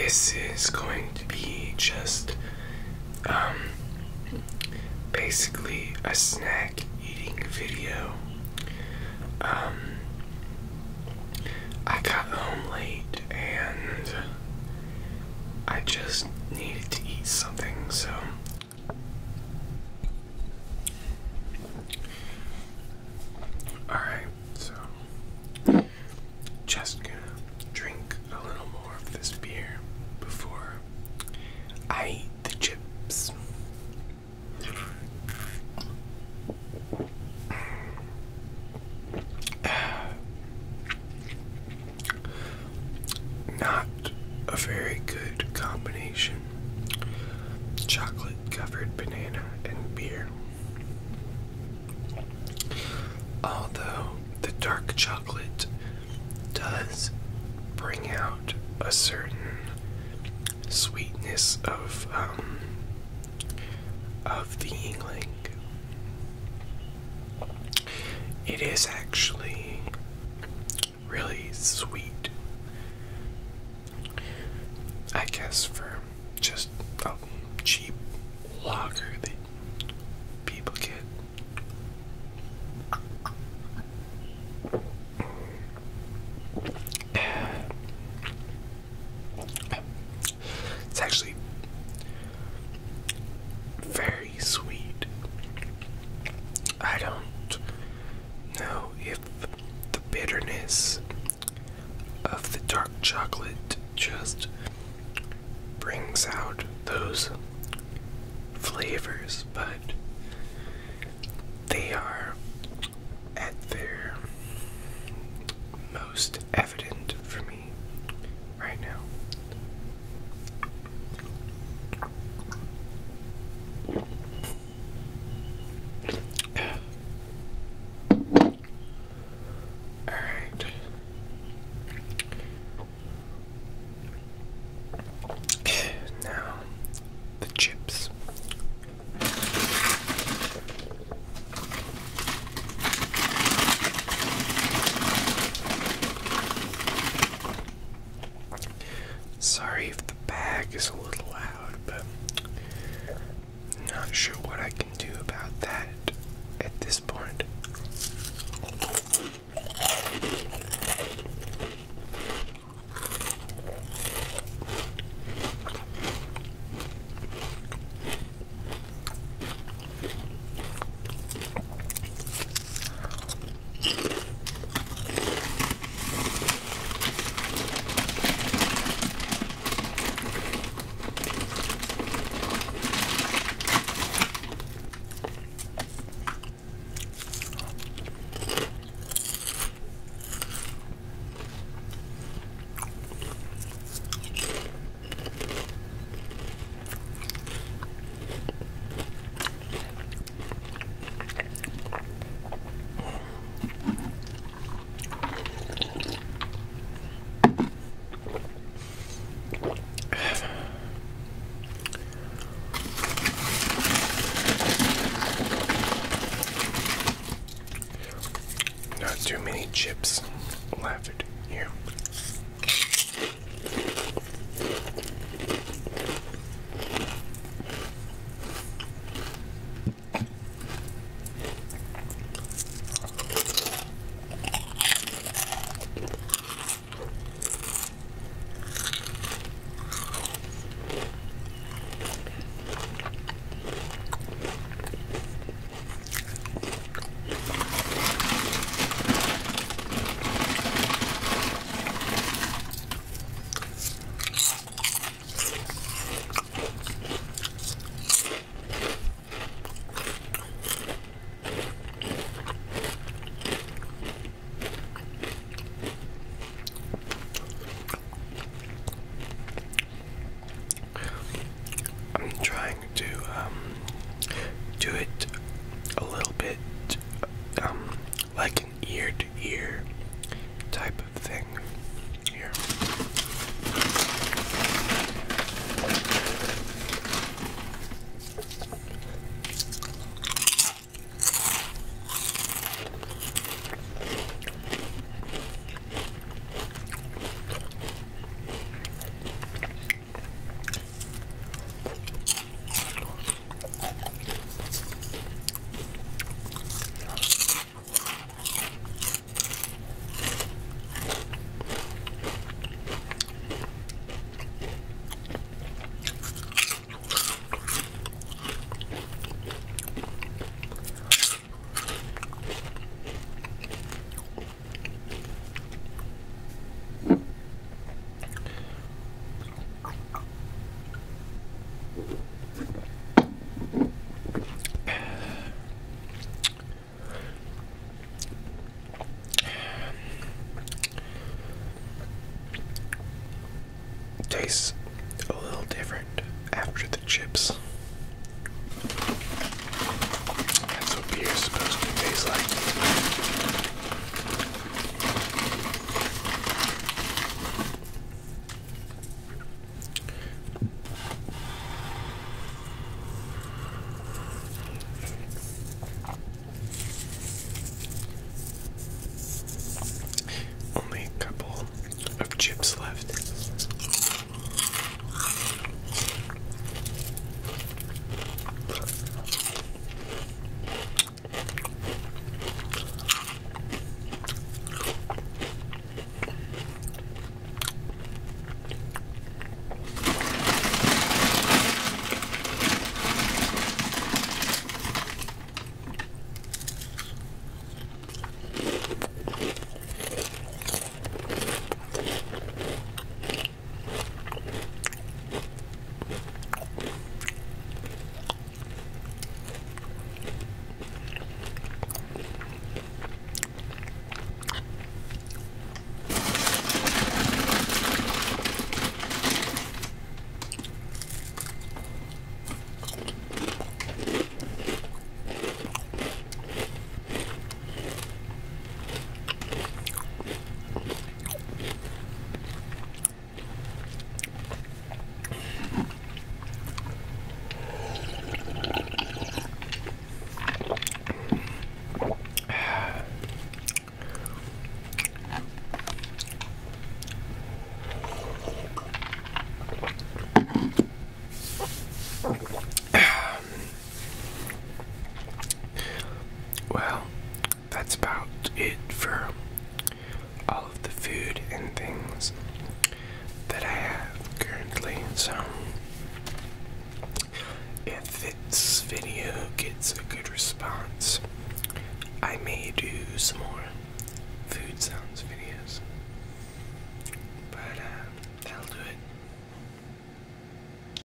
this is going to be just basically a snack eating video. I got home late and I just needed to eat something, so alright, so just gonna drink a little more of this beer before I eat the chips. Not a very good combination. Chocolate covered banana and beer. Although the dark chocolate does bring out a certain sweetness of the Yingling. It is actually really sweet. I guess for just a cheap lager that people get. It's actually very sweet. I don't know if the bitterness of the dark chocolate just brings out those flavors, but they are at their most evident for me right now. Alright. Now, the chips. Sorry if the bag is a little loud, but I'm not sure what I can do about that at this point. Not too many chips left here. Do it a little bit like an ear-to-ear type of thing here. if this video gets a good response, I may do some more